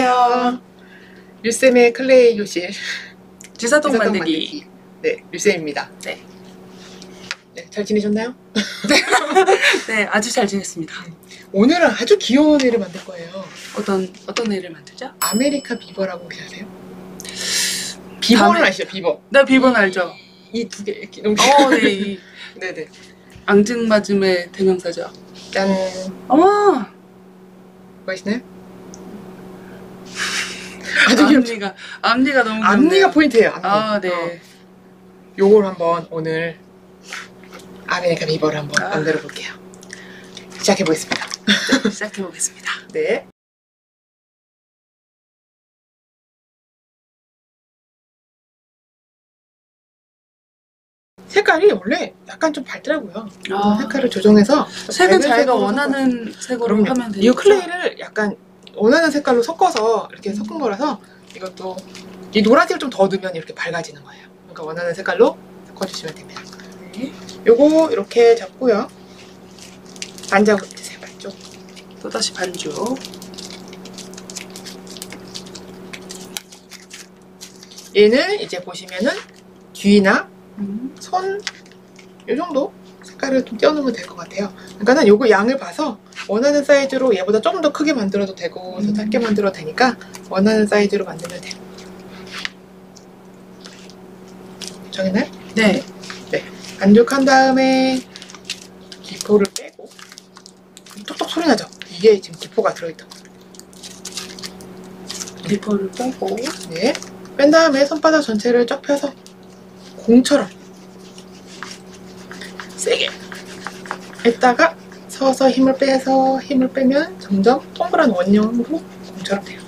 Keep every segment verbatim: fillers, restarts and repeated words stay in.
안녕하세요. 류쌤의 클레이 교실 지사동 만들기. 네, 류쌤입니다. 네. 네, 잘 지내셨나요? 네, 아주 잘 지냈습니다. 오늘은 아주 귀여운 애를 만들 거예요. 어떤 어떤 애를 만들죠? 아메리카 비버라고 혹시 아세요? 비버는 다음에- 아시죠? 비버. 네, 비번 알죠? 이 두 개 이렇게 너무 어, 네. 이 네네. 앙증맞음의 대명사죠. 짠. 어머. 멋있나요? 아주 귀엽죠? 앞니가 앞니가 너무 귀엽네요. 앞니가 포인트예요. 앞니. 아, 네. 어. 요걸 한번 오늘 아메리카 비버를 한번 아. 만들어 볼게요. 시작해 보겠습니다. 네, 시작해 보겠습니다. 네. 색깔이 원래 약간 좀 밝더라고요. 아. 색깔을 조정해서 색은 밝은 자기가 색으로 원하는 색으로 그럼요. 하면 되죠. 이 클레이를 약간 원하는 색깔로 섞어서 이렇게 섞은 거라서 이것도 이 노란색을 좀 더 넣으면 이렇게 밝아지는 거예요. 그러니까 원하는 색깔로 섞어주시면 됩니다. 네. 요거 이렇게 잡고요. 반작으로 드세요. 반쪽. 또다시 반죽. 얘는 이제 보시면은 귀나 음. 손 요 정도 색깔을 좀 띄워놓으면 될 것 같아요. 그러니까는 요거 양을 봐서 원하는 사이즈로 얘보다 좀 더 크게 만들어도 되고 더 음. 짧게 만들어도 되니까 원하는 사이즈로 만들면 돼요. 정했나요? 네. 반죽한 다음에 기포를 빼고 톡톡 소리 나죠? 이게 지금 기포가 들어있던 거예요. 리퍼를 빼고. 네. 뺀 다음에 손바닥 전체를 쫙 펴서 공처럼 세게 했다가 서서 힘을 빼서 힘을 빼면 점점 동그란 원형으로 공처럼 돼요.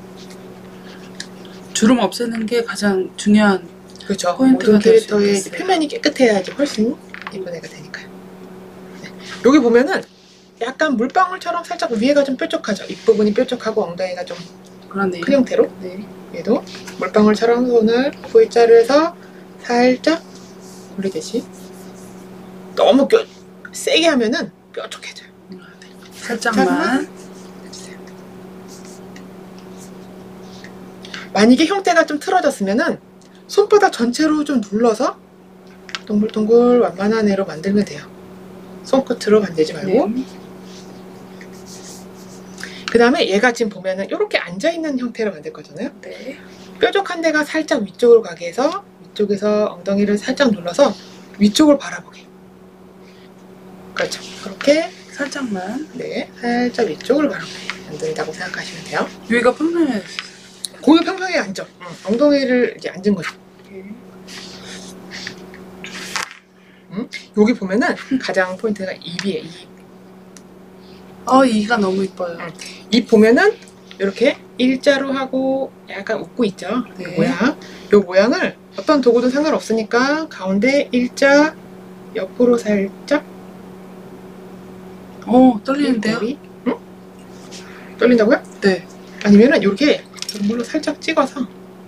주름 없애는 게 가장 중요한. 그렇죠. 포인트가 모든 될수 캐릭터의 있겠어요. 표면이 깨끗해야지 훨씬 예쁜 애가 되니까요. 네. 여기 보면은 약간 물방울처럼 살짝 위에가 좀 뾰족하죠. 입부분이 뾰족하고 엉덩이가 좀 그러네요. 큰 형태로. 네. 얘도 물방울처럼 손을 V자를 해서 살짝 굴리듯이. 너무 껴, 세게 하면은 뾰족해져요. 살짝만. 해주세요. 만약에 형태가 좀 틀어졌으면은 손바닥 전체로 좀 눌러서 동글동글 완만한 애로 만들면 돼요. 손끝으로 만들지 말고. 네. 그 다음에 얘가 지금 보면은 이렇게 앉아있는 형태로 만들 거잖아요. 네. 뾰족한 데가 살짝 위쪽으로 가게 해서 위쪽에서 엉덩이를 살짝 눌러서 위쪽을 바라보게. 그렇죠. 그렇게 살짝만. 네, 살짝 위쪽을 바라보게 만든다고 생각하시면 돼요. 여기가 평평해. 고유 평평하게 앉아. 응. 엉덩이를 이제 앉은 거죠. 응? 여기 보면은 가장 포인트가 입이에요. 입. 어, 이가 너무 이뻐요. 응. 입 보면은 이렇게 일자로 하고 약간 웃고 있죠. 네. 그 모양. 이 모양을 어떤 도구든 상관없으니까 가운데 일자 옆으로 살짝. 어, 떨리는데요? 머리. 응? 떨린다고요? 네. 아니면은 이렇게 물로 살짝 찍어서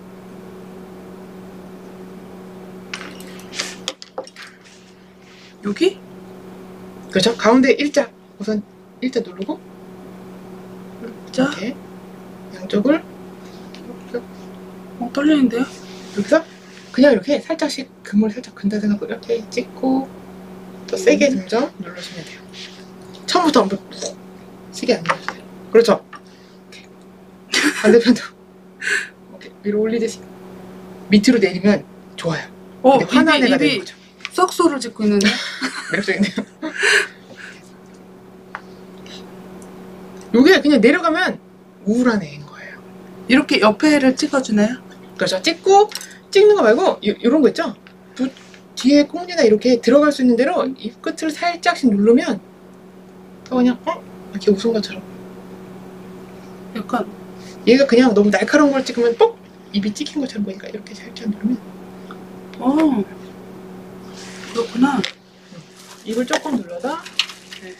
여기? 그렇죠? 가운데 일자 우선 일자 누르고 자. 이렇게 양쪽을 어, 떨리는데요? 여기서 그냥 이렇게 살짝씩 금을 살짝 근다 생각하고 이렇게 찍고 더 세게 음. 점점 누르시면 돼요. 처음부터 한번 세게 안 눌러주세요. 그렇죠? 이렇게. 반대편도 이렇게 위로 올리듯이 밑으로 내리면 좋아요. 어, 근데 화난 입이, 애가 되는 입이 거죠. 썩소를 짓고 있는데? 매력적이네요. 요게 그냥 내려가면 우울한 애인 거예요. 이렇게 옆에를 찍어주나요? 그렇죠. 찍고 찍는 거 말고 요, 요런 거 있죠? 두, 뒤에 꽁지나 이렇게 들어갈 수 있는 대로 입 끝을 살짝씩 누르면 더 그냥 어? 이렇게 웃은 것처럼. 약간. 얘가 그냥 너무 날카로운 걸 찍으면 뻑! 입이 찍힌 것처럼 보니까 이렇게 살짝 누르면 어. 그렇구나. 입을 조금 눌러서 네.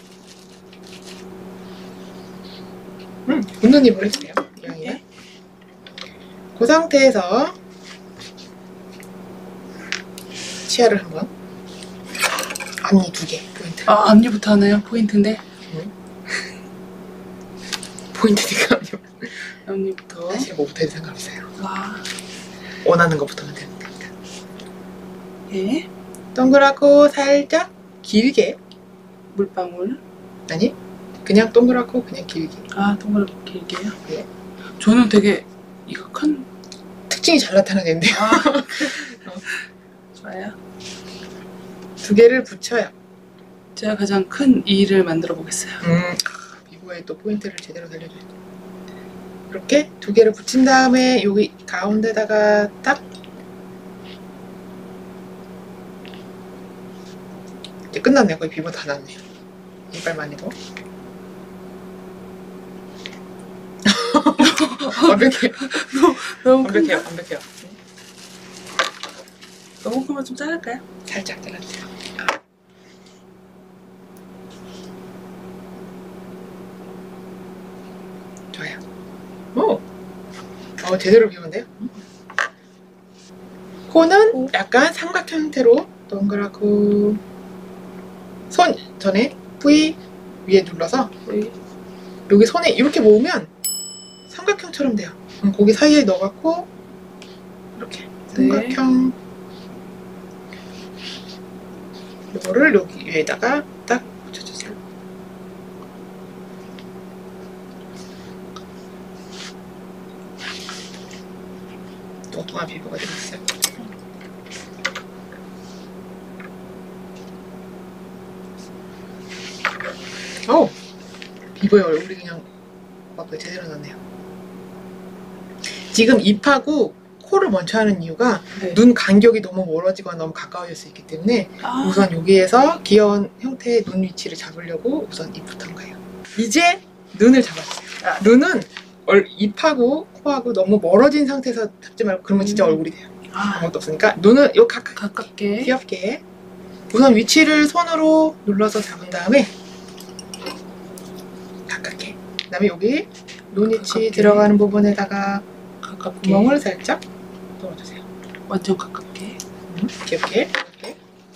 음, 웃는 입으로 해주세요. 이왕이면. 네. 그 상태에서 치아를 한번 앞니 두 개 포인트. 아, 앞니부터 하나요? 포인트인데? 포인트니까 앞니부터. 사실 뭐부터 해도 상관없어요. 와. 원하는 것부터만 되는 겁니다. 예. 동그랗고 살짝 길게. 물방울. 아니 그냥 동그랗고 그냥 길게. 아, 동그랗게 길게요? 네. 저는 되게 이거 큰. 특징이 잘 나타나겠는데요. 아. 좋아요. 두 개를 붙여요. 제가 가장 큰 이를 만들어 보겠어요. 음, 비보에 또 포인트를 제대로 살려줘야 돼. 이렇게 두 개를 붙인 다음에 여기 가운데다가 딱 이제 끝났네요. 거의 비보 다 났네요. 이빨만 해도 완벽해요. 너무 완벽해요. 큰가? 완벽해요. 너무 크면 좀 자를까요? 살짝 잘라주세요. 좋아요. 오, 어 제대로 비운데요? 코는 약간 삼각형 형태로 동그랗고 손 전에 V 위에 눌러서 네. 여기 손에 이렇게 모으면 삼각형처럼 돼요. 음, 거기 사이에 넣어갖고 이렇게 삼각형 이거를 여기 위에다가 딱 붙여주세요. 뚱뚱한 피부가 되겠어요. 오! 피부에 얼굴이 그냥 막 제대로 났네요. 지금 입하고 코를 먼저 하는 이유가 네. 눈 간격이 너무 멀어지거나 너무 가까워질 수 있기 때문에 아, 우선 여기에서 귀여운 형태의 눈 위치를 잡으려고 우선 입부터 한 거예요. 이제 눈을 잡았어요. 아, 눈은 얼, 입하고 코하고 너무 멀어진 상태에서 잡지 말고 그러면 진짜 음. 얼굴이 돼요. 아, 아무것도 없으니까 눈은 요 가깝게 가깝게. 귀엽게 우선 위치를 손으로 눌러서 잡은 다음에 가깝게 그 다음에 여기 눈 위치 가깝게. 들어가는 부분에다가 가깝게. 구멍을 살짝 넣어주세요. 완전 가깝게. 음, 귀엽게 이렇게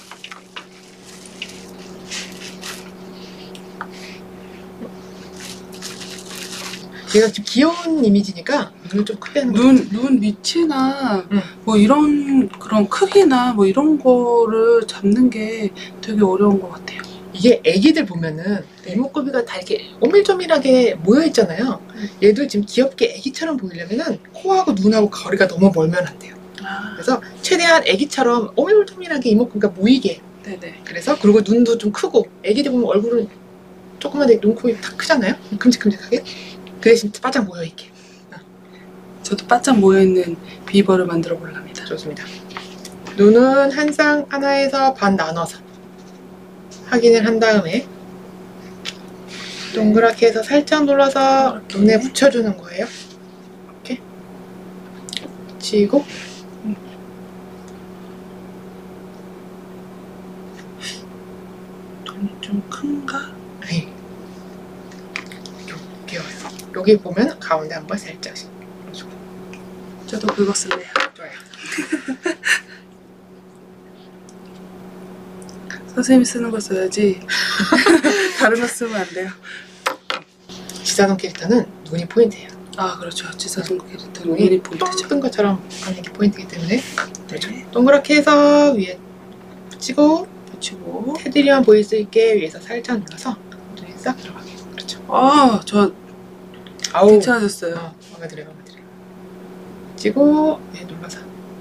얘가 좀 귀여운 이미지니까 눈을 좀 크게 하는 거 눈, 눈 위치나 응. 뭐 이런 그런 크기나 뭐 이런 거를 잡는 게 되게 어려운 것 같아요. 이게 애기들 보면은 이목구비가 다 이렇게 오밀조밀하게 모여있잖아요. 얘도 지금 귀엽게 애기처럼 보이려면은 코하고 눈하고 거리가 너무 멀면 안 돼요. 아, 그래서 최대한 애기처럼 오밀조밀하게 이목구비가 모이게. 네네. 그래서 그리고 눈도 좀 크고 애기들 보면 얼굴은 조그만데 눈, 코, 입 다 크잖아요. 큼직큼직하게. 그 대신 바짝 모여있게. 저도 바짝 모여있는 비버를 만들어 보려합니다. 좋습니다. 눈은 한 쌍 하나에서 반 나눠서 확인을 한 다음에 동그랗게 해서 살짝 눌러서 이렇게. 눈에 붙여주는 거예요. 이렇게 붙이고 눈이 좀 큰가? 네. 요- 귀여워요. 여기 보면 가운데 한번 살짝씩 눌러주고. 저도 그거 쓸래요. 좋아요. 선생님이 쓰는 거 써야지. 다른 거 쓰면 안 돼요. 지사동 캐릭터는 눈이 포인트예요. 아, 그렇죠. 지사동 캐릭터 눈이 눈이 똥 포인트죠. 뜬 것처럼 하는 게 포인트이기 때문에 그렇죠. 네. 동그랗게 해서 위에 붙이고 붙이고. 테두리만 보일 수 있게 위에서 살짝 눌러서 눈에 싹 들어가게. 그렇죠. 아, 저 아우. 괜찮아졌어요. 어, 마음에 들어요, 마음에 들어요. 붙이고 네, 눌러서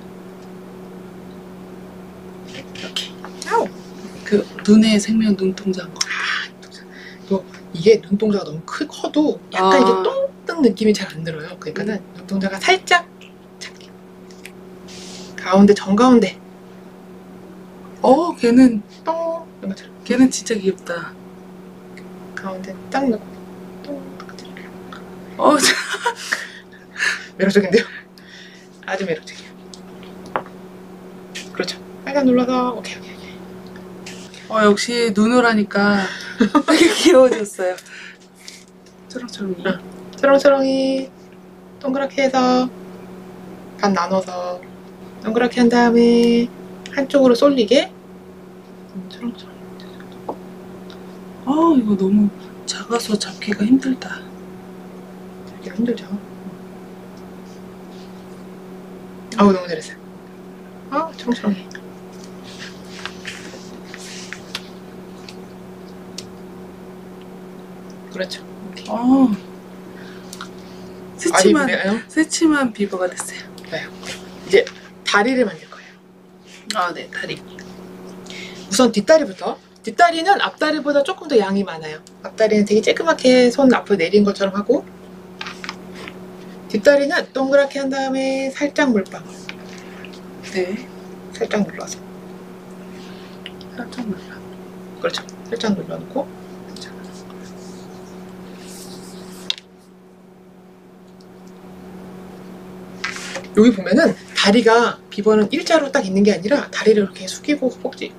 이렇게. 아우. 그 눈의 생명 눈동자인 거. 또 이게 눈동자가 너무 크, 커도 약간 아. 이게 똥 뜬 느낌이 잘 안 들어요. 그러니까는 눈동자가 살짝 작게. 가운데 정가운데 어, 걔는 똥 이런 것처럼 걔는 진짜 귀엽다. 가운데 딱 넣고 똥. 어, 저- 매력적인데요? 아주 매력적이에요. 그렇죠. 빨간 눌러서 오케이 오케이 오케이. 어 역시 눈을 하니까 되게 귀여워졌어요. 초롱초롱이. 응. 초롱초롱이 동그랗게 해서 반 나눠서 동그랗게 한 다음에 한쪽으로 쏠리게 초롱초롱. 아, 이거 너무 작아서 잡기가 힘들다. 되게 힘들죠. 아우 너무 잘했어요. 아 초롱초롱해. 그렇죠. 오케이. 어. 새침한, 아니, 새침한 비버가 됐어요. 네. 이제 다리를 만들 거예요. 아, 네, 다리. 우선 뒷다리부터. 뒷다리는 앞다리보다 조금 더 양이 많아요. 앞다리는 되게 쬐끄맣게 손 앞으로 내린 것처럼 하고, 뒷다리는 동그랗게 한 다음에 살짝 물방울. 네. 살짝 눌러서. 살짝 눌러. 그렇죠. 살짝 눌러놓고. 살짝. 여기 보면은 다리가 비버는 일자로 딱 있는 게 아니라 다리를 이렇게 숙이고 허벅지.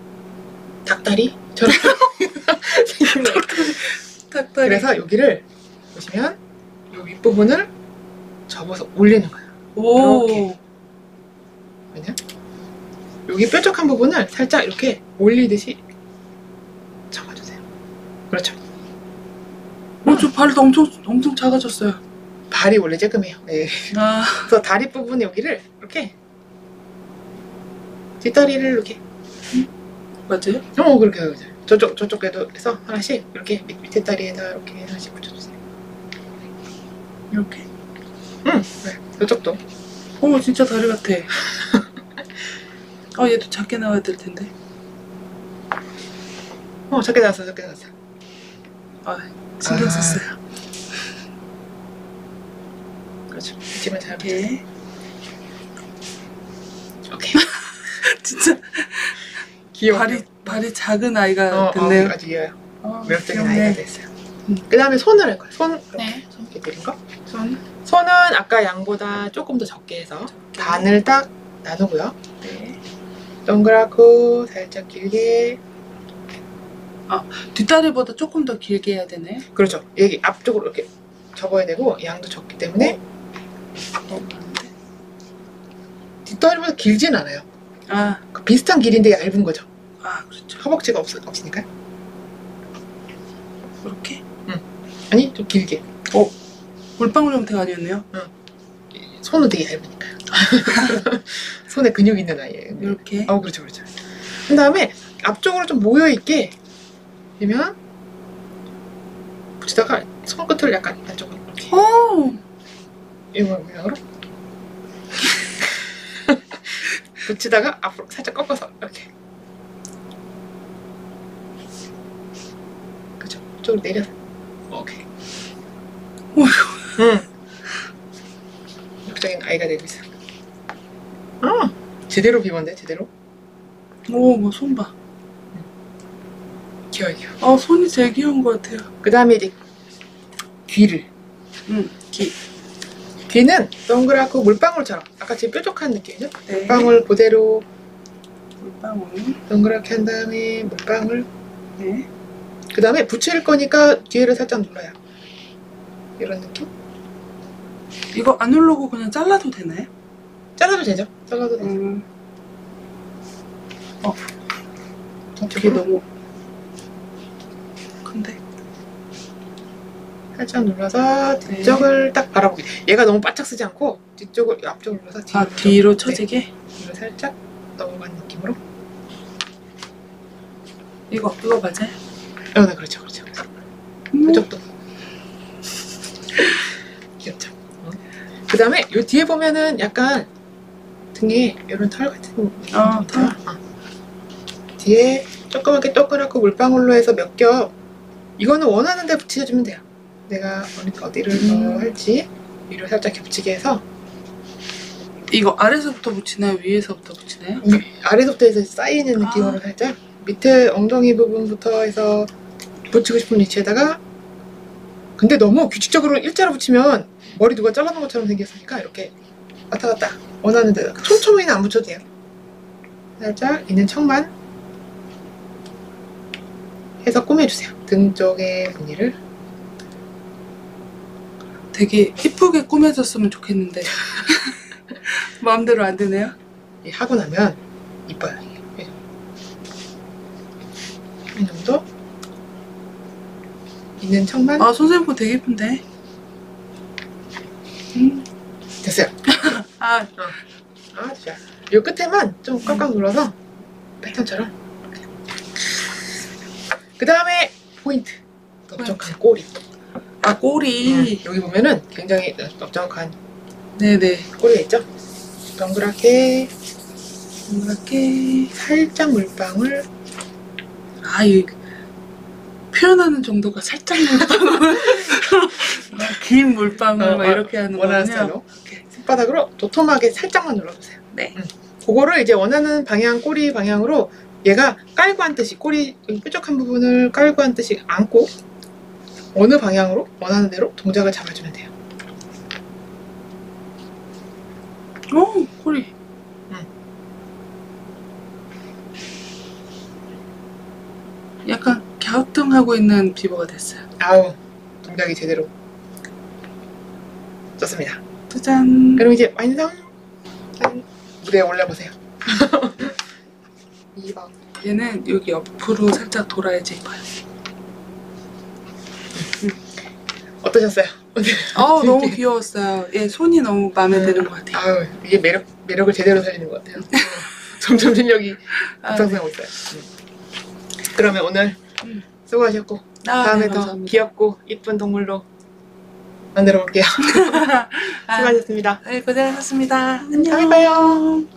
닭다리처럼 생긴 거예요. 닭다리. 그래서 여기를 보시면 이 윗부분을 접어서 올리는 거예요. 오. 이렇게. 왜냐? 여기 뾰족한 부분을 살짝 이렇게 올리듯이 접어주세요. 그렇죠. 어, 저 발도 엄청, 엄청 작아졌어요. 발이 원래 쬐끔해요. 네. 아. 그래서 다리 부분 여기를 이렇게 뒷다리를 이렇게 맞아요? 어 그렇게 하죠. 저쪽 저쪽에도 해서 하나씩 이렇게 밑, 밑에 다리에다 이렇게 하나씩 붙여주세요. 이렇게. 응. 네. 저쪽도. 오, 진짜 다리 같아. 아, 얘도 작게 나와야 될 텐데. 어 작게 나왔어, 작게 나왔어. 아, 신경 아. 썼어요. 그렇죠. 지금 잘 붙여. 이렇게. 오케이. 진짜 귀여워. 발이 발이 작은 아이가 어, 됐네요. 어, 아주 귀여워요. 어, 매력적인 귀엽네. 아이가 됐어요. 음. 그 다음에 손을 할 거예요. 손 이렇게, 네. 손 이렇게 내린 거. 손. 손은 아까 양보다 조금 더 적게 해서 반을 딱 나누고요. 네. 동그랗고 살짝 길게. 뒷다리보다 조금 더 길게 해야 되네. 그렇죠. 여기 앞쪽으로 이렇게 접어야 되고 양도 적기 때문에 너무 많은데. 뒷다리보다 길진 않아요. 아, 그 비슷한 길인데 얇은 거죠. 아, 그렇죠. 허벅지가 없, 없으니까. 이렇게. 아니 좀 길게. 물방울 형태가 아니었네요. 손은 되게 얇으니까요. 손에 근육 있는 아이예요. 이렇게. 어 그렇죠 그렇죠. 그 다음에 앞쪽으로 좀 모여 있게 되면 붙이다가 손끝을 약간 안쪽으로 이렇게 오, 이거 모양으로 붙이다가 앞으로 살짝 꺾어서 이렇게. 그죠. 이쪽으로 내려서. 오케이. 어휴. 응. 적인 아이가 되고 있어. 아 제대로 비웠네 제대로. 오, 뭐 손 봐. 귀여워 귀여워. 아, 손이 제일 귀여운 것 같아요. 그 다음에 이제 귀를. 응, 귀. 귀는 동그랗고 물방울처럼 아까 지금 뾰족한 느낌이죠? 네. 물방울 그대로 물방울. 동그랗게 한 다음에 물방울. 네. 그 다음에 붙일 거니까 뒤에를 살짝 눌러요. 이런 느낌? 이거 안 누르고 그냥 잘라도 되나요? 잘라도 되죠? 잘라도 되죠. 음. 어, 저게 저쪽으로 너무 큰데. 살짝 눌러서 뒤쪽을 딱 바라보게. 얘가 너무 바짝 쓰지 않고 뒤쪽을 앞쪽으로 눌러서 뒤로, 아, 뒤로 네. 쳐지게? 뒤로 살짝 넘어간 느낌으로. 이거, 이거 맞아요? 어, 네, 그렇죠, 그렇죠. 음. 그쪽도 귀엽죠. 어. 그 다음에 요 뒤에 보면은 약간 등에 이런 털 같은 아, 거 털. 어. 뒤에 조그맣게 동그랗고 물방울로 해서 몇 겹. 이거는 원하는 데 붙여주면 돼요. 내가 어디, 어디를 음. 더 할지 위로 살짝 겹치게 해서. 이거 아래서부터 붙이나요? 위에서부터 붙이나요? 위, 아래서부터 해서 쌓이는 아. 느낌으로 살짝 밑에 엉덩이 부분부터 해서 붙이고 싶은 위치에다가. 근데 너무 규칙적으로 일자로 붙이면 머리 누가 잘라놓은 것처럼 생겼으니까 이렇게 왔다 갔다 원하는 대로 촘촘히는 안 붙여도 돼요. 살짝 있는 척만 해서 꾸며주세요. 등 쪽에 무늬를. 되게 이쁘게 꾸며졌으면 좋겠는데 마음대로 안 되네요. 하고 나면 이뻐요. 이게. 이 정도 있는 척만. 아, 선생님 거 되게 이쁜데. 음. 됐어요. 아, 아주 좋아. 요 끝에만 좀 꽉꽉 눌러서 패턴처럼. 그 다음에 포인트. 넓적한 꼬리. 아, 꼬리. 음, 여기 보면은 굉장히 넓적한 네네. 꼬리가 있죠? 동그랗게 동그랗게. 살짝 물방울. 아, 이 표현하는 정도가 살짝 물방울. 긴 물방울 어, 막 어, 이렇게 하는 원하는 거군요. 스타일로 이렇게 손바닥으로 도톰하게 살짝만 눌러주세요. 네. 음. 그거를 이제 원하는 방향, 꼬리 방향으로 얘가 깔고 앉듯이 꼬리 여기 뾰족한 부분을 깔고 앉듯이 안고 어느 방향으로 원하는 대로 동작을 잡아주면 돼요. 오, 꼬리. 응. 약간 갸우뚱하고 있는 피부가 됐어요. 아우, 동작이 제대로 좋습니다. 짜잔. 그럼 이제 완성! 짠. 무대에 올려보세요. 이 번. 얘는 여기 옆으로 살짝 돌아야지 예뻐요. 어떠셨어요? 어 너무 귀여웠어요. 얘 손이 너무 마음에 드는 것 같아요. 아유, 이게 매력, 매력을 제대로 살리는 것 같아요. 점점 실력이 아, 급상승하고 있어요. 음. 그러면 오늘 음. 수고하셨고 아, 다음에 네, 더 감사합니다. 귀엽고 이쁜 동물로 만들어 볼게요. 아, 수고하셨습니다. 네, 고생하셨습니다. 다음에 봐요.